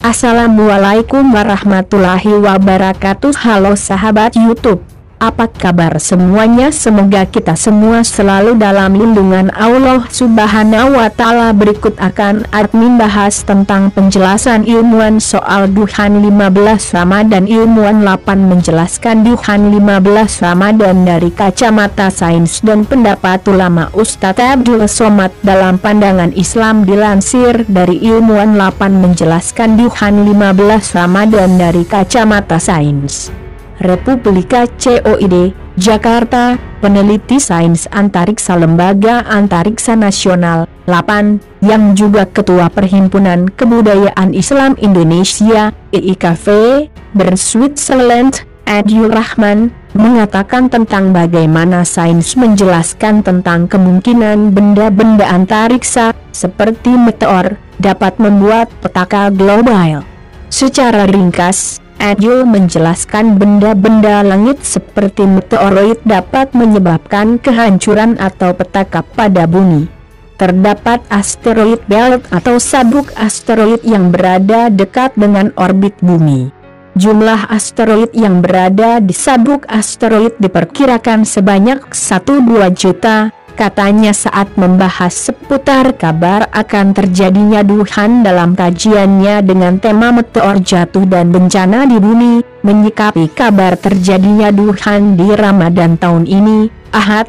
Assalamualaikum warahmatullahi wabarakatuh. Halo sahabat YouTube, apa kabar semuanya? Semoga kita semua selalu dalam lindungan Allah Subhanahu wa Ta'ala. Berikut akan admin bahas tentang penjelasan ilmuwan soal Duhan 15 Ramadan. Ilmuwan 8 menjelaskan Duhan 15 Ramadan dari kacamata sains dan pendapat ulama. Ustadz Abdul Somad dalam pandangan Islam. Dilansir dari ilmuwan 8 menjelaskan Duhan 15 Ramadan dari kacamata sains. Republika COID, Jakarta, peneliti sains antariksa Lembaga Antariksa Nasional 8, yang juga Ketua Perhimpunan Kebudayaan Islam Indonesia, IIKF, Switzerland, Adil Rahman, mengatakan tentang bagaimana sains menjelaskan tentang kemungkinan benda-benda antariksa, seperti meteor, dapat membuat petaka global. Secara ringkas, Adil menjelaskan benda-benda langit seperti meteoroid dapat menyebabkan kehancuran atau petaka pada bumi. Terdapat asteroid belt atau sabuk asteroid yang berada dekat dengan orbit bumi. Jumlah asteroid yang berada di sabuk asteroid diperkirakan sebanyak 1-2 juta. Katanya saat membahas seputar kabar akan terjadinya Duhan dalam kajiannya dengan tema meteor jatuh dan bencana di bumi, menyikapi kabar terjadinya Duhan di Ramadan tahun ini, Ahad,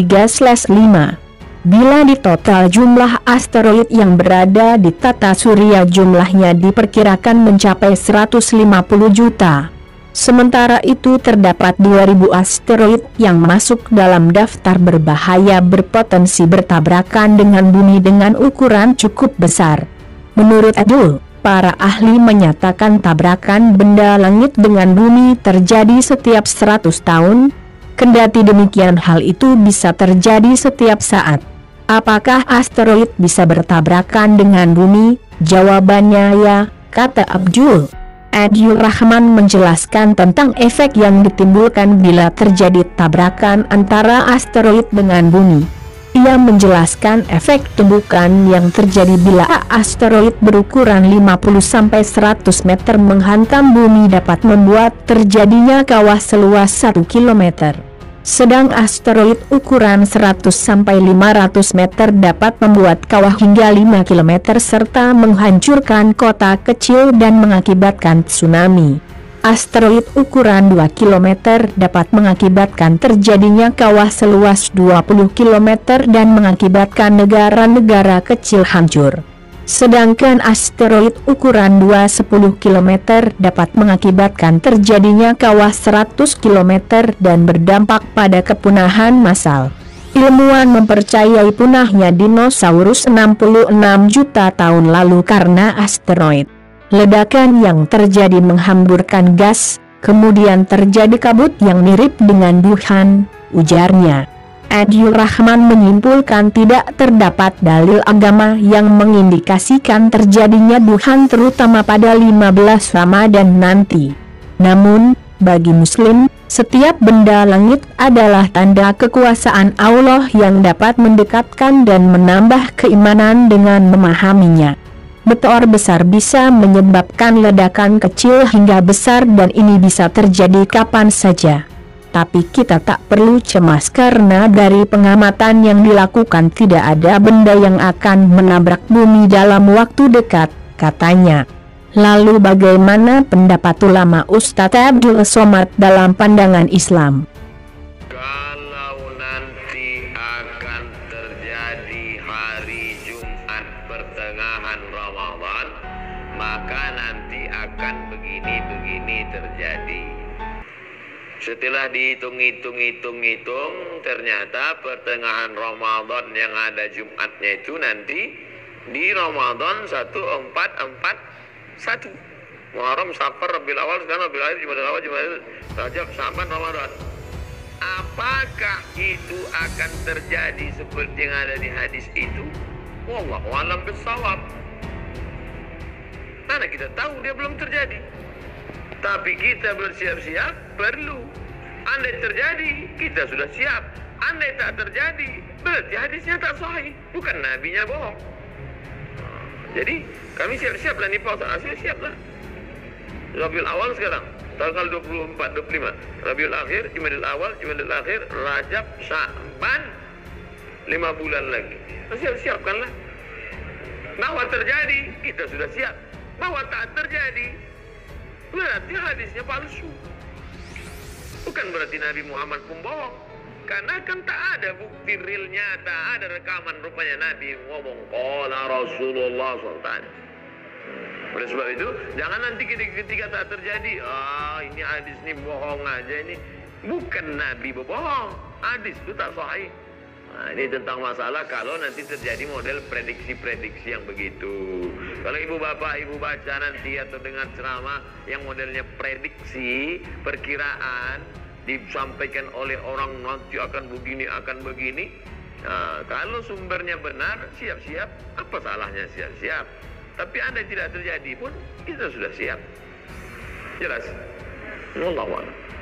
3/5. Bila di total jumlah asteroid yang berada di tata surya jumlahnya diperkirakan mencapai 150 juta. Sementara itu terdapat 2000 asteroid yang masuk dalam daftar berbahaya berpotensi bertabrakan dengan bumi dengan ukuran cukup besar. Menurut Adul, para ahli menyatakan tabrakan benda langit dengan bumi terjadi setiap 100 tahun. Kendati demikian hal itu bisa terjadi setiap saat. Apakah asteroid bisa bertabrakan dengan bumi? Jawabannya ya, kata Abdul. Adil Rahman menjelaskan tentang efek yang ditimbulkan bila terjadi tabrakan antara asteroid dengan bumi. Ia menjelaskan efek tumbukan yang terjadi bila asteroid berukuran 50-100 meter menghantam bumi dapat membuat terjadinya kawah seluas 1 km. Sedang asteroid ukuran 100-500 meter dapat membuat kawah hingga 5 km serta menghancurkan kota kecil dan mengakibatkan tsunami. Asteroid ukuran 2 km dapat mengakibatkan terjadinya kawah seluas 20 km dan mengakibatkan negara-negara kecil hancur. Sedangkan asteroid ukuran 2-10 km dapat mengakibatkan terjadinya kawah 100 km dan berdampak pada kepunahan massal. Ilmuwan mempercayai punahnya dinosaurus 66 juta tahun lalu karena asteroid. Ledakan yang terjadi menghamburkan gas, kemudian terjadi kabut yang mirip dengan Duhan, ujarnya. Adil Rahman menyimpulkan tidak terdapat dalil agama yang mengindikasikan terjadinya Duhan terutama pada 15 Ramadan nanti. Namun, bagi Muslim, setiap benda langit adalah tanda kekuasaan Allah yang dapat mendekatkan dan menambah keimanan dengan memahaminya. Meteor besar bisa menyebabkan ledakan kecil hingga besar dan ini bisa terjadi kapan saja. Tapi kita tak perlu cemas karena dari pengamatan yang dilakukan tidak ada benda yang akan menabrak bumi dalam waktu dekat, katanya. Lalu bagaimana pendapat ulama Ustadz Abdul Somad dalam pandangan Islam? Kalau nanti akan terjadi hari Jumat pertengahan Ramadan, maka nanti akan begini-begini terjadi. Setelah dihitung-hitung, ternyata pertengahan Ramadan yang ada Jumatnya itu nanti di Ramadan 1441. Muharram, Safar, Rabiul Awal, sekarang Rabiul Akhir, Jumadil Awal, Jumadil Rajab, Sya'ban, Ramadan. Apakah itu akan terjadi seperti yang ada di hadis itu? Wallahu a'lam bishawab. Mana kita tahu dia belum terjadi. Tapi kita bersiap-siap perlu. Andai terjadi, kita sudah siap. Andai tak terjadi, berarti hadisnya tak sahih. Bukan nabinya bohong. Jadi kami siap-siap lah nih Pak Ustaz, siap lah. Rabiul Awal sekarang, tanggal 24, 25. Rabiul Akhir, Jumadil Awal, Jumadil Akhir, Rajab, Sya'ban, 5 bulan lagi. Siap-siapkanlah. Bahwa terjadi, kita sudah siap. Bahwa tak terjadi, berarti hadisnya palsu. Bukan berarti Nabi Muhammad pembohong. Karena kan tak ada bukti real nyata, ada rekaman rupanya Nabi ngomong qala Rasulullah SAW. Oleh sebab itu, jangan nanti ketika tak terjadi, ini hadis ini bohong aja ini. Bukan Nabi berbohong, hadis itu tak sahih. Nah, ini tentang masalah kalau nanti terjadi model prediksi-prediksi yang begitu. Kalau ibu bapak ibu baca nanti atau dengar ceramah yang modelnya prediksi, perkiraan, disampaikan oleh orang nanti akan begini. Nah, kalau sumbernya benar, siap-siap. Apa salahnya siap-siap? Tapi andai tidak terjadi pun, kita sudah siap. Jelas? Wallahu a'lam.